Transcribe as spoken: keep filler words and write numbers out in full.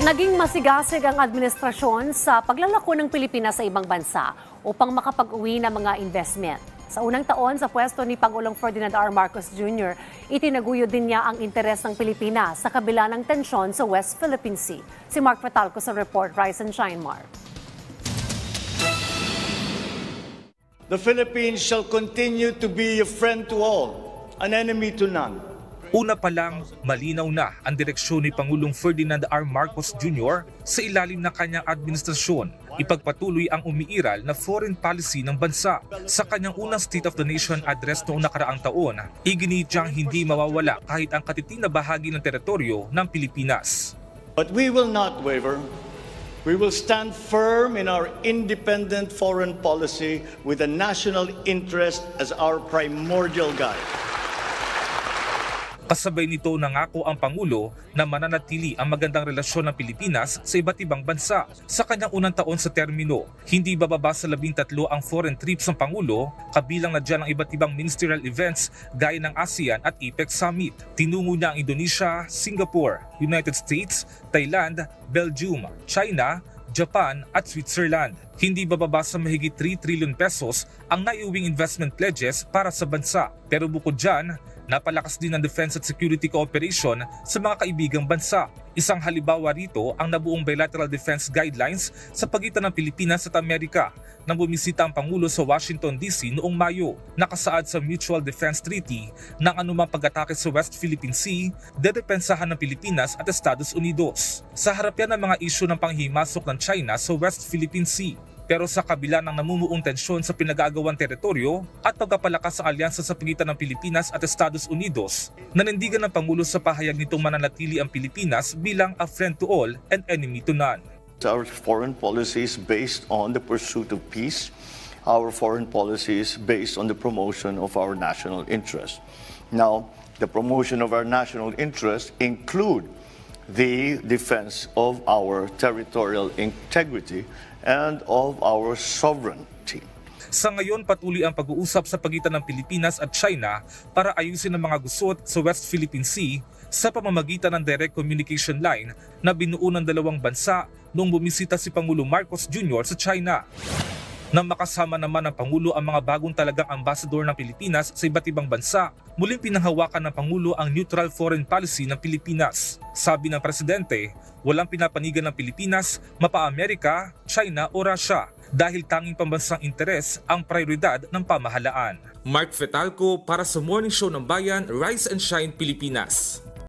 Naging masigasig ang administrasyon sa paglalako ng Pilipinas sa ibang bansa upang makapag-uwi ng mga investment. Sa unang taon sa pwesto ni Pangulong Ferdinand R. Marcos Junior, itinaguyod din niya ang interes ng Pilipinas sa kabila ng tensyon sa West Philippine Sea. Si Mark Fatalco sa report. Rise and shine, Mark. The Philippines shall continue to be a friend to all, an enemy to none. Una pa lang, malinaw na ang direksyon ni Pangulong Ferdinand R. Marcos Junior sa ilalim ng kanyang administrasyon. Ipagpatuloy ang umiiral na foreign policy ng bansa. Sa kanyang unang State of the Nation address noong nakaraang taon, iginit niyang hindi mawawala kahit ang katiting na bahagi ng teritoryo ng Pilipinas. But we will not waver. We will stand firm in our independent foreign policy with the national interest as our primordial guide. Kasabay nito nangako ang Pangulo na mananatili ang magandang relasyon ng Pilipinas sa iba't ibang bansa. Sa kanyang unang taon sa termino, hindi bababa sa labing tatlo ang foreign trips ng Pangulo, kabilang na dyan ang iba't ibang ministerial events gaya ng ASEAN at APEC Summit. Tinungo niya ang Indonesia, Singapore, United States, Thailand, Belgium, China, Japan at Switzerland. Hindi bababa sa mahigit three trillion pesos ang naiuwing investment pledges para sa bansa. Pero bukod dyan, napalakas din ang defense at security cooperation sa mga kaibigang bansa. Isang halimbawa rito ang nabuong bilateral defense guidelines sa pagitan ng Pilipinas at Amerika nang bumisita ang Pangulo sa Washington D C noong Mayo. Nakasaad sa Mutual Defense Treaty ng anumang pag-atake sa West Philippine Sea, dedepensahan ng Pilipinas at Estados Unidos. Sa harap yan ng mga isyu ng panghimasok ng China sa West Philippine Sea. Pero sa kabila ng namumuong tensyon sa pinag-aagawang teritoryo at pagpapalakas sa alyansa sa pagitan ng Pilipinas at Estados Unidos, nanindigan ng Pangulo sa pahayag nitong mananatili ang Pilipinas bilang a friend to all and enemy to none. Our foreign policy is based on the pursuit of peace. Our foreign policy is based on the promotion of our national interest. Now, the promotion of our national interest include the defense of our territorial integrity and of our sovereignty. Sa ngayon, patuloy ang pag-uusap sa pagitan ng Pilipinas at China para ayusin ang mga gusot sa West Philippine Sea sa pamamagitan ng direct communication line na binuo ng dalawang bansa noong bumisita si Pangulo Marcos Junior sa China. Nang makasama naman ng Pangulo ang mga bagong talagang ambassador ng Pilipinas sa iba't ibang bansa, muling pinanghawakan ng Pangulo ang neutral foreign policy ng Pilipinas. Sabi ng Presidente, walang pinapanigan ng Pilipinas, mapa-Amerika, China o Russia dahil tanging pambansang interes ang prioridad ng pamahalaan. Mark Fatalco para sa Morning Show ng Bayan, Rise and Shine Pilipinas.